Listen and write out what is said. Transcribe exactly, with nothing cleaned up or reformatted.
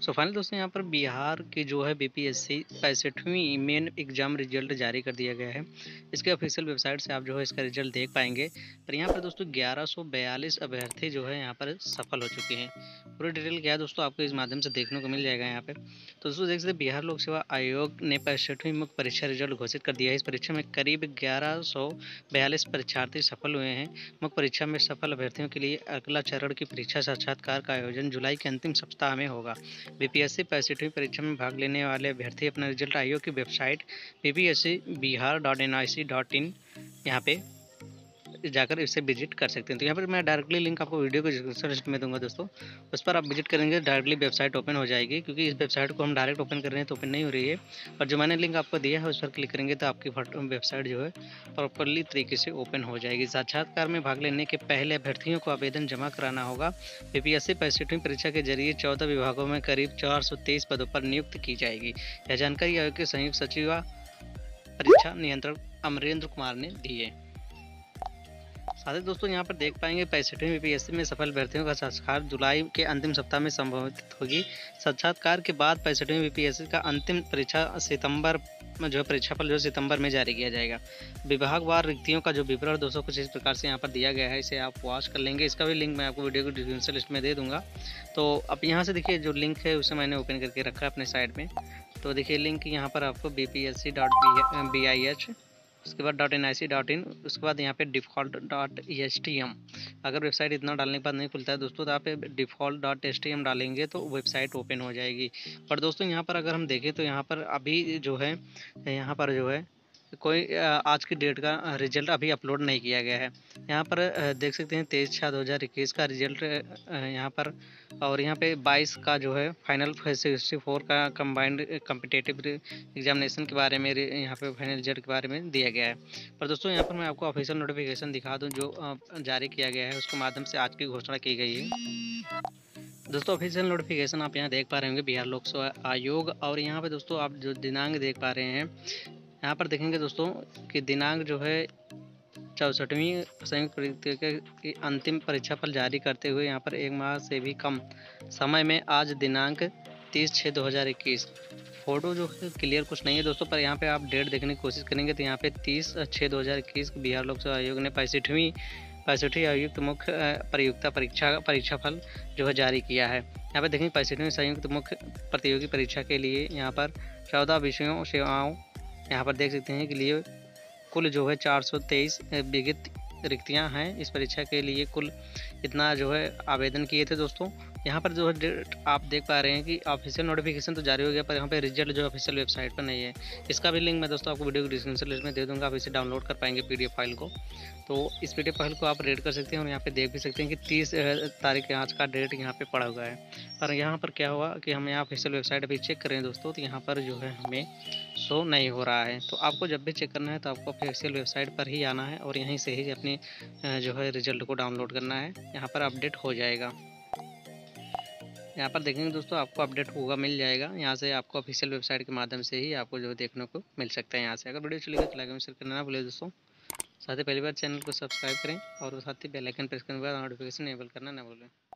So final दोस्तों यहाँ पर बिहार की जो है बीपीएससी पैंसठवीं मेन एग्जाम रिजल्ट जारी कर दिया गया है। इसके ऑफिशियल वेबसाइट से आप जो है इसका रिजल्ट देख पाएंगे। पर यहाँ पर दोस्तों ग्यारह सौ बयालीस अभ्यर्थी जो है यहाँ पर सफल हो चुके हैं। पूरी डिटेल क्या है दोस्तों आपको इस माध्यम से देखने को मिल जाएगा यहाँ पे। तो दोस्तों देख सकते बिहार लोक सेवा आयोग ने पैंसठवीं मुख्य परीक्षा रिजल्ट घोषित कर दिया है। इस परीक्षा में करीब ग्यारह सौ बयालीस परीक्षार्थी सफल हुए हैं। मुख्य परीक्षा में सफल अभ्यर्थियों के लिए अगला चरण की परीक्षा साक्षात्कार का आयोजन जुलाई के अंतिम सप्ताह में होगा। बीपीएससी पैंसठवीं परीक्षा में भाग लेने वाले अभ्यर्थी अपना रिजल्ट आयोग की website BPSC Bihar dot N I C dot in यहाँ पे जाकर इसे विजिट कर सकते हैं। तो यहाँ पर मैं डायरेक्टली लिंक आपको वीडियो को डिस्क्रिप्शन लिस्ट में दूंगा दोस्तों, उस पर आप विजिट करेंगे डायरेक्टली वेबसाइट ओपन हो जाएगी। क्योंकि इस वेबसाइट को हम डायरेक्ट ओपन कर रहे हैं तो ओपन नहीं हो रही है, और जो मैंने लिंक आपको दिया है उस पर क्लिक करेंगे तो आपकी वेबसाइट जो है प्रॉपरली तरीके से ओपन हो जाएगी। साक्षात्कार में भाग लेने के पहले अभ्यर्थियों को आवेदन जमा कराना होगा। बीपीएससी पैंसठवीं परीक्षा के जरिए चौदह विभागों में करीब चार सौ तेईस पदों पर नियुक्त की जाएगी। यह जानकारी आयोग के संयुक्त सचिव परीक्षा नियंत्रक अमरेंद्र कुमार ने दी है। साथ ही दोस्तों यहाँ पर देख पाएंगे पैंसठवीं बीपीएससी में सफल अभ्यर्थियों का साक्षात्कार जुलाई के अंतिम सप्ताह में संभवित होगी। साक्षात्कार के बाद पैंसठवीं बीपीएससी का अंतिम परीक्षा सितंबर में जो है परीक्षाफल जो सितंबर में जारी किया जाएगा। विभागवार रिक्तियों का जो विवरण दोस्तों कुछ इस प्रकार से यहाँ पर दिया गया है, इसे आप वॉच कर लेंगे। इसका भी लिंक मैं आपको वीडियो को डिस्क्रिप्शन लिस्ट में दे दूंगा। तो अब यहाँ से देखिए जो लिंक है उसे मैंने ओपन करके रखा है अपने साइड में। तो देखिए लिंक यहाँ पर आपको B P S C dot B I H उसके बाद dot N I C dot in उसके बाद यहाँ पे default dot E H T M. अगर वेबसाइट इतना डालने के बाद नहीं खुलता है दोस्तों तो आप default dot H T M डालेंगे तो वेबसाइट ओपन हो जाएगी। पर दोस्तों यहाँ पर अगर हम देखें तो यहाँ पर अभी जो है यहाँ पर जो है कोई आज की डेट का रिजल्ट अभी अपलोड नहीं किया गया है। यहाँ पर देख सकते हैं तेईस छः दो हज़ार इक्कीस का रिजल्ट यहाँ पर, और यहाँ पे बाईस का जो है फाइनल सिक्सटी फोर का कंबाइंड कम्पिटेटिव एग्जामिनेशन के बारे में यहाँ पे फाइनल रिजल्ट के बारे में दिया गया है। पर दोस्तों यहाँ पर मैं आपको ऑफिशियल नोटिफिकेशन दिखा दूँ जो जारी किया गया है, उसके माध्यम से आज की घोषणा की गई है। दोस्तों ऑफिशियल नोटिफिकेशन आप यहाँ देख पा रहे होंगे बिहार लोक सेवा आयोग, और यहाँ पे दोस्तों आप जो दिनांक देख पा रहे हैं यहाँ पर देखेंगे दोस्तों कि दिनांक जो है चौंसठवीं संयुक्त परीक्षा की अंतिम परीक्षाफल जारी करते हुए यहाँ पर एक माह से भी कम समय में आज दिनांक तीस छः दो हज़ार इक्कीस। फ़ोटो जो है क्लियर कुछ नहीं है दोस्तों, पर यहाँ पे आप डेट देखने की कोशिश करेंगे तो यहाँ पे तीस छः दो हज़ार इक्कीस बिहार लोक सेवा आयोग ने पैंसठवीं पैंसठवीं आयुक्त मुख्य प्रतियोगिता परीक्षा परीक्षाफल जो है जारी किया है। यहाँ पर देखेंगे पैंसठवीं संयुक्त मुख्य प्रतियोगी परीक्षा के लिए यहाँ पर चौदह विषयों सेवाओं यहाँ पर देख सकते हैं कि लिए कुल जो है चार सौ तेईस विगित रिक्तियाँ हैं। इस परीक्षा के लिए कुल इतना जो है आवेदन किए थे दोस्तों। यहाँ पर जो है डेट आप देख पा रहे हैं कि ऑफिशियल नोटिफिकेशन तो जारी हो गया, पर यहाँ पे रिजल्ट जो ऑफिशियल वेबसाइट पर नहीं है। इसका भी लिंक मैं दोस्तों आपको वीडियो को डिस्क्रिप्शन लिस्ट में दे दूँगा, आप इसे डाउनलोड कर पाएंगे पीडीएफ फाइल को। तो इस पीडीएफ फाइल को आप रीड कर सकते हैं और यहाँ पे देख भी सकते हैं कि तीस तारीख आज का डेट यहाँ पे पड़ा हुआ है। पर यहाँ पर क्या हुआ कि हम यहाँ ऑफिशियल वेबसाइट अभी चेक करें दोस्तों तो यहाँ पर जो है हमें शो नहीं हो रहा है। तो आपको जब भी चेक करना है तो आपको ऑफिशियल वेबसाइट पर ही आना है और यहीं से ही अपनी जो है रिजल्ट को डाउनलोड करना है। यहाँ पर अपडेट हो जाएगा। यहाँ पर देखेंगे दोस्तों आपको अपडेट होगा मिल जाएगा। यहाँ से आपको ऑफिशियल वेबसाइट के माध्यम से ही आपको जो देखने को मिल सकता है। यहाँ से अगर वीडियो चलेगा तो लाइक शेयर करना ना भूलिए दोस्तों। साथ ही पहली बार चैनल को सब्सक्राइब करें और साथ ही बेल आइकन प्रेस करने के बाद नोटिफिकेशन इनेबल करना ना भूलें।